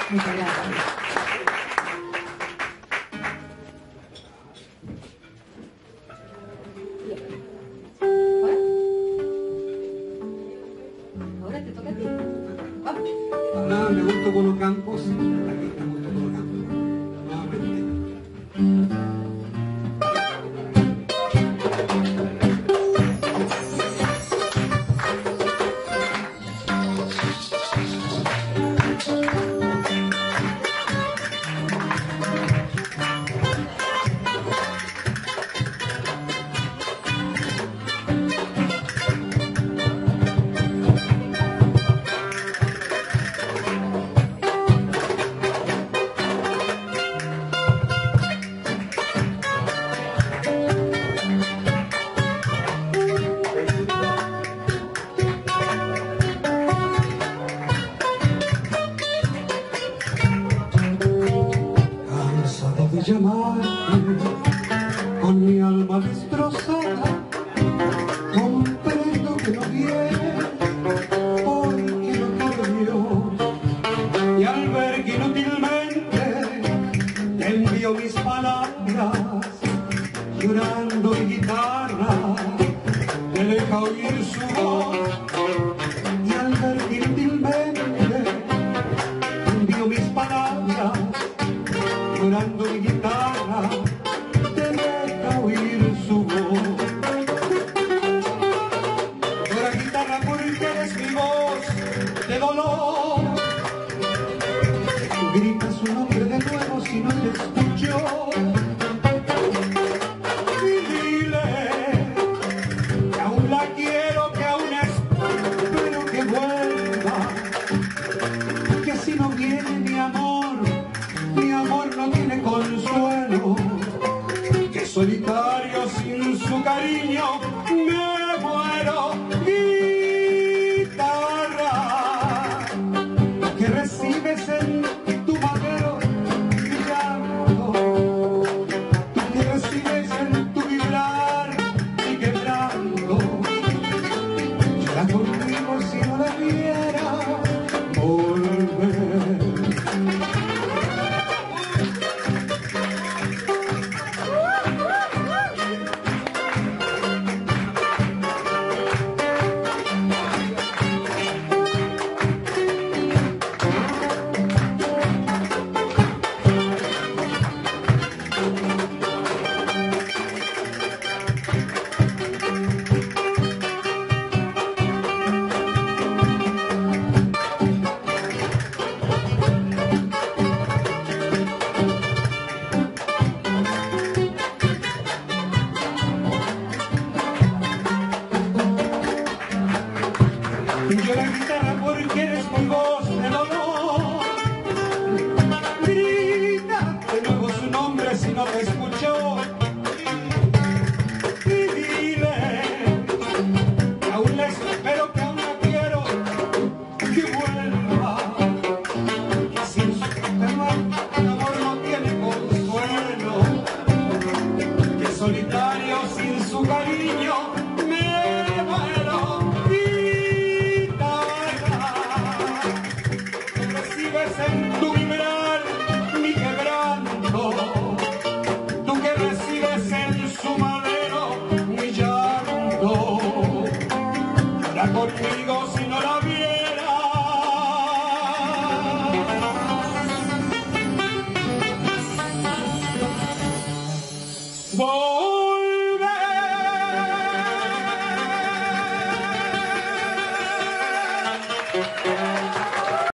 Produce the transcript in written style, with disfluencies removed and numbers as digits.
Muchas gracias. Ahora te toca a ti. Vamos. Hablaba de Augusto Bono Campos, aquí está Augusto Bono Campos, nuevamente. Cansado de llamarte con mi alma destrozada, comprendo que no viene porque no quiero yo. Y al ver que inútilmente te envío mis palabras, llorando mi guitarra, te deja oír su voz. Y al ver que inútilmente te envío mis palabras, llorando mi guitarra, te deja oír su voz. Llora guitarra porque eres mi voz de dolor. Grita su nombre de nuevo si no te escucho. Y dile que aún la quiero, que aún espero que vuelva. Que si no viene mi amor no tiene consuelo, que solitario sin su cariño me muero. Guitarra, que recibes en tu madero mi llanto, que recibes en tu vibrar mi quebranto. Llora conmigo si no la viera volver. Llora guitarra porque eres mi voz de dolor. Grita de nuevo su nombre si no te escuchó. Y dile que aún la espero, que aún la quiero, que vuelva. Que sin su amor no tiene consuelo, que solitario sin su cariño me muero. En tu